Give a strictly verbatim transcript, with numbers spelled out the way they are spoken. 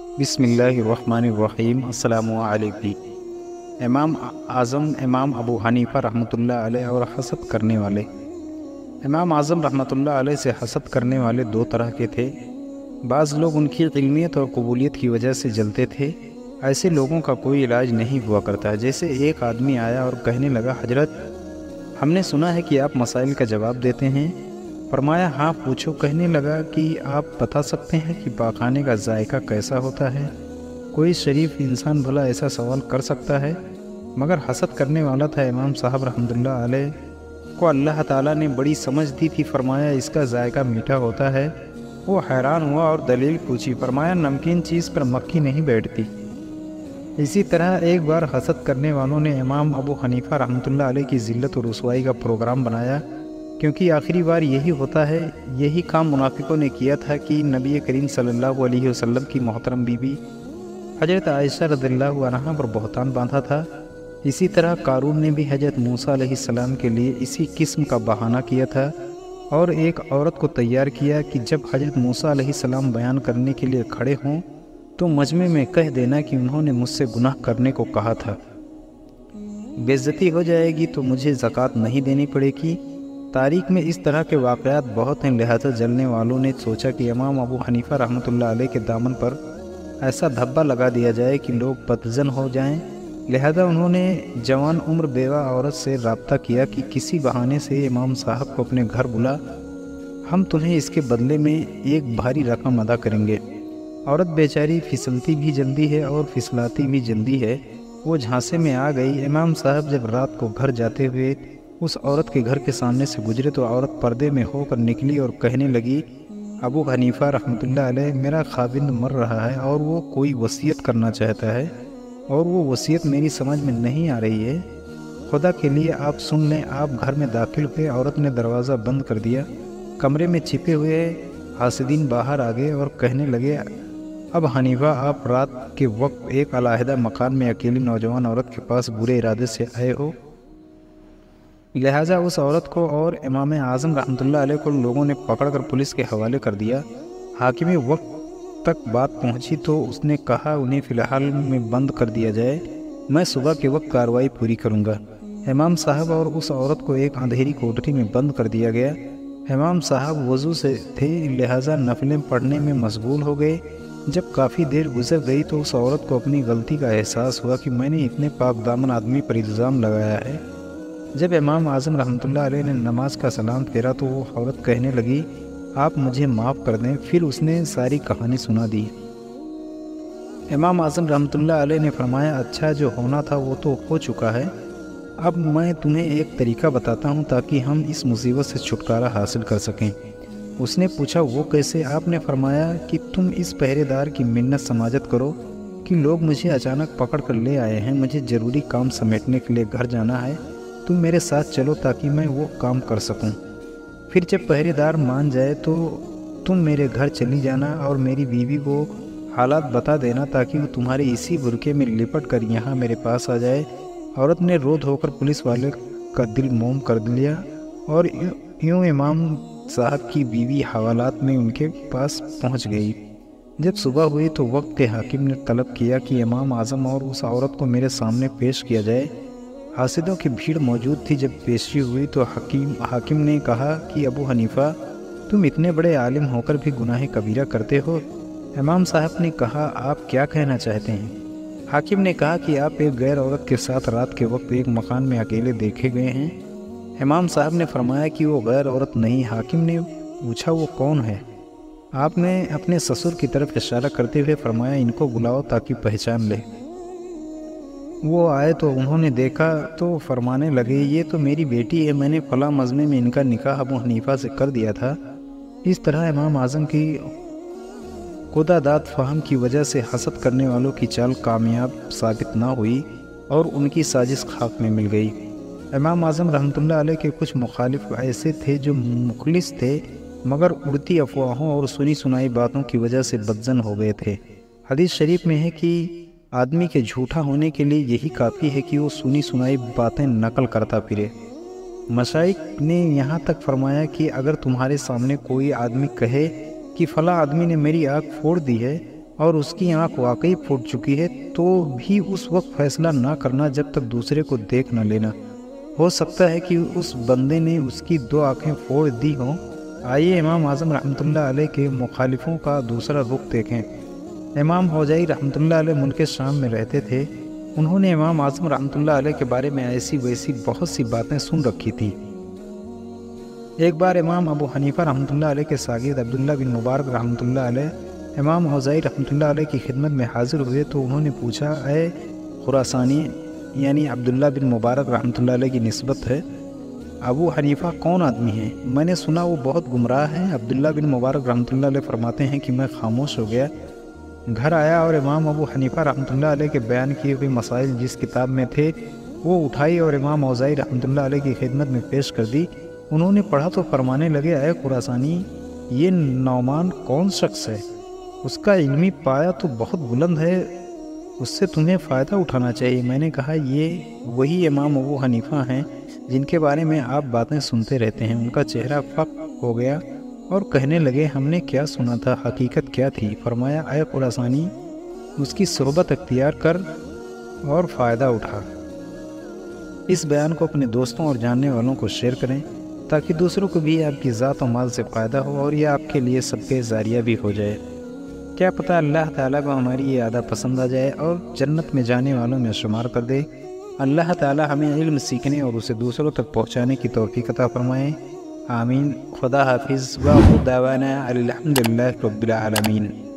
بسم اللہ الرحمن الرحیم۔ السلام علیکم۔ امام اعظم امام ابو حنیفہ رحمۃ اللہ علیہ اور حسد کرنے والے۔ امام اعظم رحمۃ اللہ علیہ سے حسد کرنے والے دو طرح کے تھے۔ بعض لوگ ان کی علمیت اور قبولیت کی وجہ سے جلتے تھے۔ ایسے لوگوں کا کوئی علاج نہیں ہوا کرتا۔ جیسے ایک آدمی آیا اور کہنے لگا، حضرت ہم نے سنا ہے کہ آپ مسائل کا جواب دیتے ہیں۔ فرمایا ہاں پوچھو۔ کہنے لگا کہ آپ بتا سکتے ہیں کہ پاخانے کا ذائقہ کیسا ہوتا ہے؟ کوئی شریف انسان بھلا ایسا سوال کر سکتا ہے؟ مگر حسد کرنے والا تھا امام صاحب رحمۃ اللہ علیہ کو اللہ تعالیٰ نے بڑی سمجھ دی تھی۔ فرمایا اس کا ذائقہ میٹھا ہوتا ہے۔ وہ حیران ہوا اور دلیل پوچھی۔ فرمایا نمکین چیز پر مکھی نہیں بیٹھتی۔ اسی طرح ایک بار حسد کرنے والوں نے امام ابو حنیفہ رحمۃ اللہ علیہ کی ذلت و رسوائی کا پروگرام بنایا، کیونکہ آخری بار یہی ہوتا ہے۔ یہی کام منافقوں نے کیا تھا کہ نبی کریم صلی اللہ علیہ وسلم کی محترم بی بی حضرت عائشہ رضی اللہ عنہا پر بہتان باندھا تھا۔ اسی طرح قارون نے بھی حضرت موسیٰ علیہ السلام کے لیے اسی قسم کا بہانہ کیا تھا اور ایک عورت کو تیار کیا کہ جب حضرت موسیٰ علیہ السلام بیان کرنے کے لیے کھڑے ہوں تو مجمع میں کہہ دینا کہ انہوں نے مجھ سے گناہ کرنے کو کہا تھا، بے عزتی ہو جائے گی تو مجھے زکوٰۃ نہیں دینی پڑے گی۔ تاریخ میں اس طرح کے واقعات بہت ہیں، لہذا جلنے والوں نے سوچا کہ امام ابو حنیفہ رحمۃ اللہ علیہ کے دامن پر ایسا دھبا لگا دیا جائے کہ لوگ بدظن ہو جائیں۔ لہذا انہوں نے جوان عمر بیوہ عورت سے رابطہ کیا کہ کسی بہانے سے امام صاحب کو اپنے گھر بلا، ہم تمہیں اس کے بدلے میں ایک بھاری رقم ادا کریں گے۔ عورت بیچاری پھسلتی بھی جلدی ہے اور پھسلاتی بھی جلدی ہے، وہ جھانسے میں آ گئی۔ امام صاحب جب رات کو گھر جاتے ہوئے اس عورت کے گھر کے سامنے سے گزرے تو عورت پردے میں ہو کر نکلی اور کہنے لگی، ابو حنیفہ رحمۃ اللہ علیہ میرا خاوند مر رہا ہے اور وہ کوئی وصیت کرنا چاہتا ہے اور وہ وصیت میری سمجھ میں نہیں آ رہی ہے، خدا کے لیے آپ سن لیں۔ آپ گھر میں داخل ہوئے، عورت نے دروازہ بند کر دیا۔ کمرے میں چھپے ہوئے حاسدین باہر آ گئے اور کہنے لگے، اب حنیفہ آپ رات کے وقت ایک علیحدہ مکان میں اکیلی نوجوان عورت کے پاس برے ارادے سے آئے ہو، لہٰذا اس عورت کو اور امام اعظم رحمۃ اللہ علیہ کو لوگوں نے پکڑ کر پولیس کے حوالے کر دیا۔ حاکم وقت تک بات پہنچی تو اس نے کہا انہیں فی الحال میں بند کر دیا جائے، میں صبح کے وقت کارروائی پوری کروں گا۔ امام صاحب اور اس عورت کو ایک اندھیری کوٹری میں بند کر دیا گیا۔ امام صاحب وضو سے تھے، لہٰذا نفلیں پڑھنے میں مشغول ہو گئے۔ جب کافی دیر گزر گئی تو اس عورت کو اپنی غلطی کا احساس ہوا کہ میں نے اتنے پاک دامن آدمی پر الزام لگایا ہے۔ جب امام اعظم رحمۃ اللہ علیہ نے نماز کا سلام پھیرا تو وہ عورت کہنے لگی، آپ مجھے معاف کر دیں۔ پھر اس نے ساری کہانی سنا دی۔ امام اعظم رحمۃ اللہ علیہ نے فرمایا، اچھا جو ہونا تھا وہ تو ہو چکا ہے، اب میں تمہیں ایک طریقہ بتاتا ہوں تاکہ ہم اس مصیبت سے چھٹکارا حاصل کر سکیں۔ اس نے پوچھا وہ کیسے؟ آپ نے فرمایا کہ تم اس پہرے دار کی منت سماجت کرو کہ لوگ مجھے اچانک پکڑ کر لے آئے ہیں، مجھے ضروری کام سمیٹنے کے لیے گھر جانا ہے، تم میرے ساتھ چلو تاکہ میں وہ کام کر سکوں۔ پھر جب پہرے دار مان جائے تو تم میرے گھر چلی جانا اور میری بیوی کو حالات بتا دینا تاکہ وہ تمہارے اسی برقعے میں لپٹ کر یہاں میرے پاس آ جائے۔ عورت نے رو دھو کر پولیس والے کا دل موم کر لیا اور یوں امام صاحب کی بیوی حوالات میں ان کے پاس پہنچ گئی۔ جب صبح ہوئی تو وقت کے حاکم نے طلب کیا کہ امام اعظم اور اس عورت کو میرے سامنے پیش کیا جائے۔ حاسدوں کی بھیڑ موجود تھی۔ جب پیشی ہوئی تو حکیم حاکم نے کہا کہ ابو حنیفہ تم اتنے بڑے عالم ہو کر بھی گناہ کبیرہ کرتے ہو۔ امام صاحب نے کہا آپ کیا کہنا چاہتے ہیں؟ حاکم نے کہا کہ آپ ایک غیر عورت کے ساتھ رات کے وقت ایک مکان میں اکیلے دیکھے گئے ہیں۔ امام صاحب نے فرمایا کہ وہ غیر عورت نہیں۔ حاکم نے پوچھا وہ کون ہے؟ آپ نے اپنے سسر کی طرف اشارہ کرتے ہوئے فرمایا ان کو بلاؤ تاکہ پہچان لے۔ وہ آئے تو انہوں نے دیکھا تو فرمانے لگے یہ تو میری بیٹی ہے، میں نے فلاں مجمع میں ان کا نکاح ابو حنیفہ سے کر دیا تھا۔ اس طرح امام اعظم کی خدا داد فہم کی وجہ سے حسد کرنے والوں کی چال کامیاب ثابت نہ ہوئی اور ان کی سازش خاک میں مل گئی۔ امام اعظم رحمۃ اللہ علیہ کے کچھ مخالف ایسے تھے جو مخلص تھے مگر اڑتی افواہوں اور سنی سنائی باتوں کی وجہ سے بدظن ہو گئے تھے۔ حدیث شریف میں ہے کہ آدمی کے جھوٹا ہونے کے لیے یہی کافی ہے کہ وہ سنی سنائی باتیں نقل کرتا پھرے۔ مشائخ نے یہاں تک فرمایا کہ اگر تمہارے سامنے کوئی آدمی کہے کہ فلاں آدمی نے میری آنکھ پھوڑ دی ہے اور اس کی آنکھ واقعی پھوٹ چکی ہے تو بھی اس وقت فیصلہ نہ کرنا جب تک دوسرے کو دیکھ نہ لینا۔ ہو سکتا ہے کہ اس بندے نے اس کی دو آنکھیں پھوڑ دی ہوں۔ آئیے امام اعظم رحمۃ اللہ علیہ کے مخالفوں کا دوسرا رخ دیکھیں۔ امام اوزاعی رحمۃ اللہ علیہ ملک شام میں رہتے تھے۔ انہوں نے امام اعظم رحمۃ اللہ علیہ کے بارے میں ایسی ویسی بہت سی باتیں سن رکھی تھی۔ ایک بار امام ابو حنیفہ رحمۃ اللہ علیہ کے شاگرد عبداللہ بن مبارک رحمۃ اللہ علیہ امام اوزاعی رحمۃ اللہ علیہ کی خدمت میں حاضر ہوئے تو انہوں نے پوچھا، اے خراسانی، یعنی عبداللہ بن مبارک رحمۃ اللہ علیہ کی نسبت ہے، ابو حنیفہ کون آدمی ہے؟ میں نے سنا وہ بہت گمراہ ہیں۔ عبداللہ بن مبارک رحمۃ اللہ علیہ فرماتے ہیں کہ میں خاموش ہو گیا، گھر آیا اور امام ابو حنیفہ رحمۃ اللہ علیہ کے بیان کیے ہوئے مسائل جس کتاب میں تھے وہ اٹھائی اور امام اوزاعی رحمۃ اللہ علیہ کی خدمت میں پیش کر دی۔ انہوں نے پڑھا تو فرمانے لگے، اے خراسانی، یہ نعمان کون شخص ہے؟ اس کا علمی پایہ تو بہت بلند ہے، اس سے تمہیں فائدہ اٹھانا چاہیے۔ میں نے کہا، یہ وہی امام ابو حنیفہ ہیں جن کے بارے میں آپ باتیں سنتے رہتے ہیں۔ ان کا چہرہ فق ہو گیا اور کہنے لگے، ہم نے کیا سنا تھا، حقیقت کیا تھی؟ فرمایا، اے خراسانی، اس کی صحبت اختیار کر اور فائدہ اٹھا۔ اس بیان کو اپنے دوستوں اور جاننے والوں کو شیئر کریں تاکہ دوسروں کو بھی آپ کی ذات و مال سے فائدہ ہو اور یہ آپ کے لیے صدقہ جاریہ بھی ہو جائے۔ کیا پتہ اللہ تعالیٰ کو ہماری یہ عادت پسند آ جائے اور جنت میں جانے والوں میں شمار کر دے۔ اللہ تعالیٰ ہمیں علم سیکھنے اور اسے دوسروں تک پہنچانے کی توفیق عطا فرمائے۔ آمین۔ خدا حافظ۔ وآخر دعوانا الحمد للہ رب العالمین۔